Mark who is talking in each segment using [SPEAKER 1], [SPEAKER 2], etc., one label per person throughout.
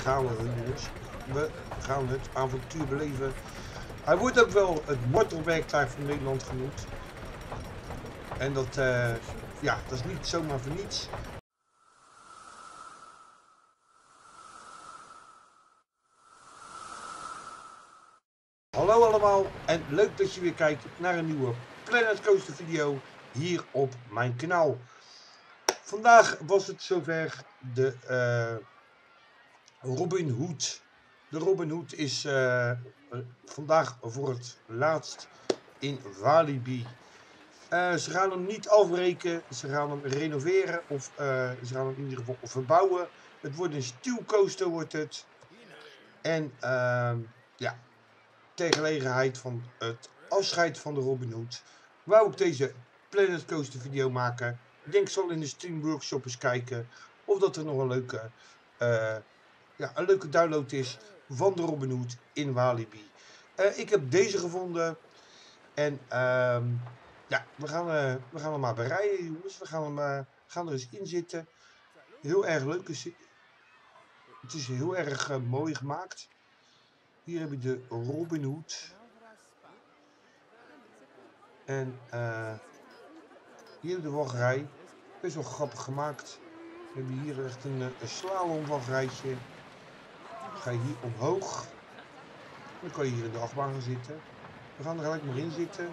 [SPEAKER 1] gaan we, jongens. We gaan het avontuur beleven. Hij wordt ook wel het martelwerktuig van Nederland genoemd. En dat, ja, dat is niet zomaar voor niets. Hallo allemaal en leuk dat je weer kijkt naar een nieuwe Planet Coaster video hier op mijn kanaal. Vandaag was het zover de Robin Hood. De Robin Hood is vandaag voor het laatst in Walibi. Ze gaan hem niet afbreken, ze gaan hem renoveren of ze gaan hem in ieder geval verbouwen. Het wordt een steel coaster wordt het. En ja, ter gelegenheid van het afscheid van de Robin Hood wou ik deze Planet Coaster video maken. Ik denk ik zal in de Steam Workshop eens kijken of dat er nog een leuke download is van de Robin Hood in Walibi. Ik heb deze gevonden en ja, we gaan hem maar bereiden, jongens. We gaan er eens in zitten. Heel erg leuk. Het is heel erg mooi gemaakt. Hier heb je de Robin Hood. En hier heb je de wachtrij. Best wel grappig gemaakt. We hebben hier echt een slalomwachrijtje. Ga je hier omhoog. Dan kan je hier in de achtbaan gaan zitten. We gaan er gelijk maar in zitten.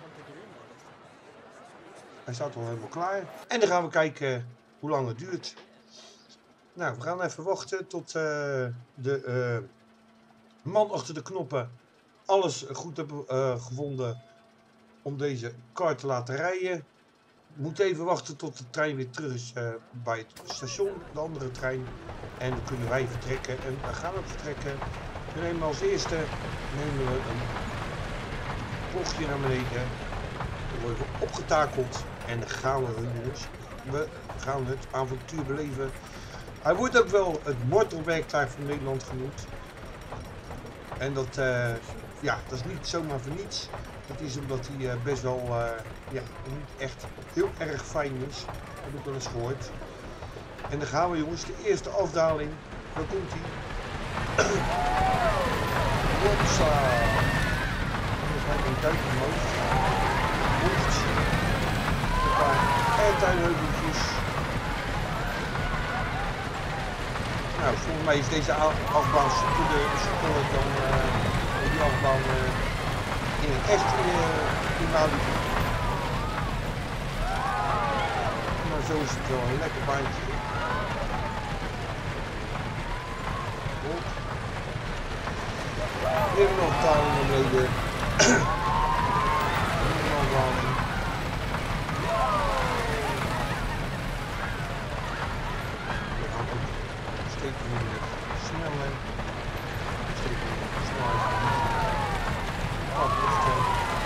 [SPEAKER 1] Hij staat al helemaal klaar. En dan gaan we kijken hoe lang het duurt. Nou, we gaan even wachten tot de man achter de knoppen alles goed heeft gevonden om deze kar te laten rijden. We moeten even wachten tot de trein weer terug is bij het station, de andere trein. En dan kunnen wij vertrekken en we gaan ook vertrekken. We nemen als eerste een bochtje naar beneden. Dan worden we opgetakeld en dan gaan we, jongens. We gaan het avontuur beleven. Hij wordt ook wel het martelwerktuig van Nederland genoemd. En dat, ja, dat is niet zomaar voor niets. Dat is omdat hij best wel ja, niet echt heel erg fijn is. Dat heb ik wel eens gehoord. En dan gaan we, jongens, de eerste afdaling. Daar komt hij. Hopsa. Dan ga ik een duik omhoog. Bocht. Een paar airtime-heuveltjes. Nou, volgens mij is deze afbaan soepeler dan die afbaan in het echt in Walibi. Maar zo is het wel een lekker baantje. Hier nog een taal naar beneden. Steken we weer sneller. Steken we weer sneller. Afrusten.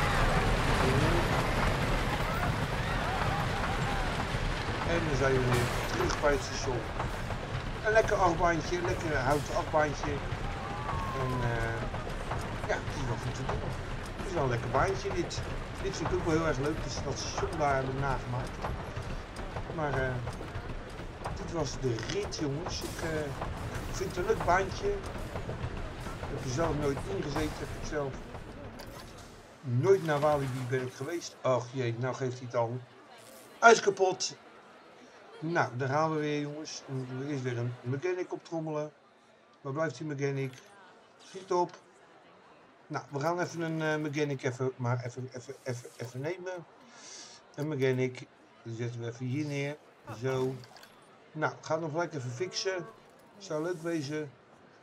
[SPEAKER 1] En dan zijn we weer terug bij het station. Een lekker achtbaantje, lekker houten achtbaantje. En ja, het is wel goed te doen. Het is wel een lekker baantje dit. Dit vind ik ook wel heel erg leuk, dat ze dat station daar hebben nagemaakt. Maar dit was de rit, jongens. Ik vind het een leuk baantje. Ik heb er zelf nooit ingezeten. Ik heb zelf nooit naar Walibi ben ik geweest. Och jee, nou geeft hij het al. Hij is kapot. Nou, daar gaan we weer, jongens. Dan moeten we eerst weer een mechanic optrommelen. Waar blijft die mechanic? Schiet op. Nou, we gaan even een mechanic even nemen. Een mechanic. Die zetten we even hier neer. Zo. Nou, ga hem gelijk even fixen. Zou leuk wezen.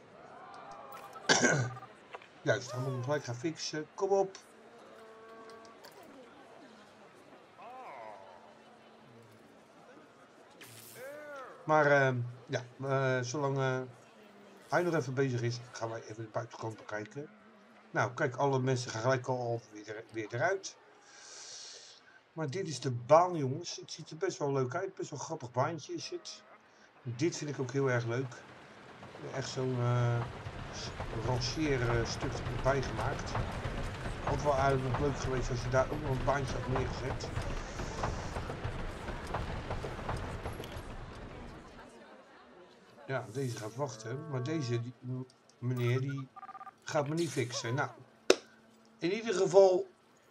[SPEAKER 1] Juist, gaan we hem gelijk gaan fixen. Kom op. Maar ja, zolang hij nog even bezig is, gaan wij even de buitenkant bekijken. Nou, kijk, alle mensen gaan gelijk al weer eruit. Maar dit is de baan, jongens. Het ziet er best wel leuk uit. Best wel een grappig baantje is het. Dit vind ik ook heel erg leuk. Echt zo'n rangeerstuk erbij gemaakt. Had wel eigenlijk nog leuk geweest als je daar ook nog een baantje had neergezet. Ja, Ja, deze gaat wachten. Maar deze meneer die gaat me niet fixen. Nou, in ieder geval...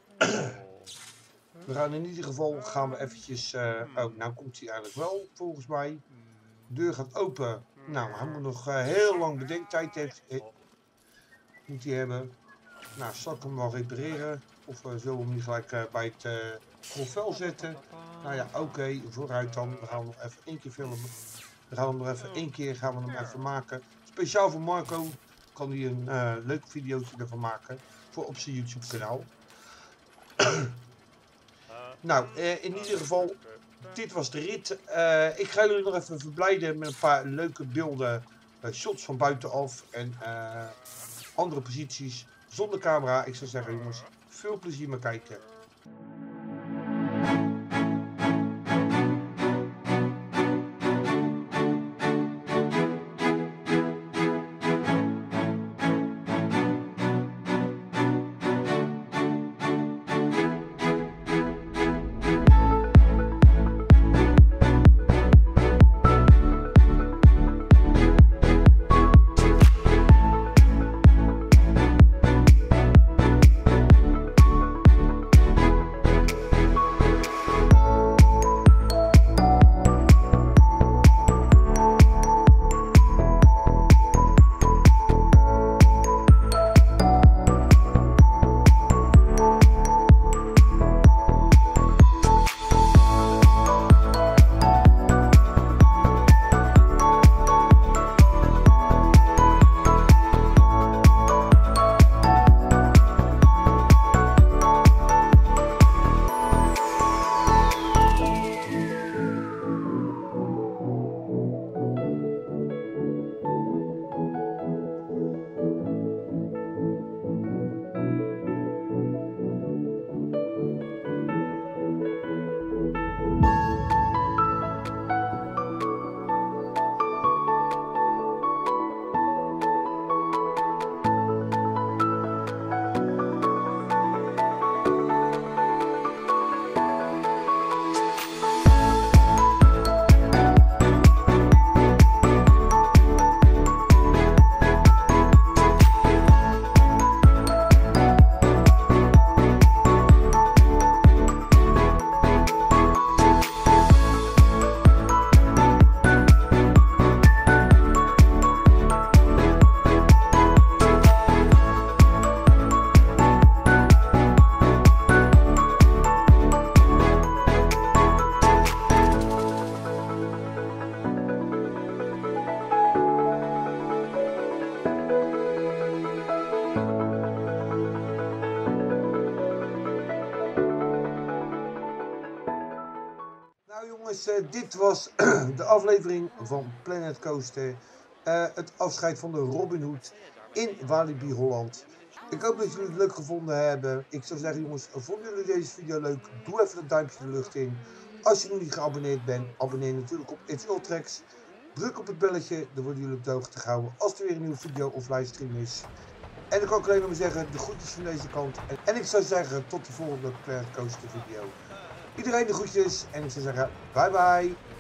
[SPEAKER 1] gaan we eventjes... oh, nou komt hij eigenlijk wel, volgens mij. De deur gaat open. Nou, hij moet nog heel lang bedenktijd moet hij hebben. Nou, zal ik hem wel repareren? Of zullen we hem niet gelijk bij het profel zetten? Nou ja, oké, vooruit dan. We gaan hem nog even één keer filmen. We gaan hem nog even één keer even maken. Speciaal voor Marco kan hij een leuk videootje ervan maken. Voor op zijn YouTube kanaal. Nou, in ieder geval, dit was de rit. Ik ga jullie nog even verblijden met een paar leuke beelden. Shots van buitenaf en andere posities zonder camera. Ik zou zeggen jongens, veel plezier met kijken. Jongens, dit was de aflevering van Planet Coaster. Het afscheid van de Robin Hood in Walibi Holland. Ik hoop dat jullie het leuk gevonden hebben. Ik zou zeggen jongens, vonden jullie deze video leuk? Doe even een duimpje de lucht in. Als je nog niet geabonneerd bent, abonneer natuurlijk op It's Ultrex. Druk op het belletje, dan worden jullie op de hoogte gehouden als er weer een nieuwe video of livestream is. En dan kan ik alleen maar zeggen, de groetjes van deze kant. En ik zou zeggen, tot de volgende Planet Coaster video. Iedereen de groetjes en ik zou zeggen, bye bye.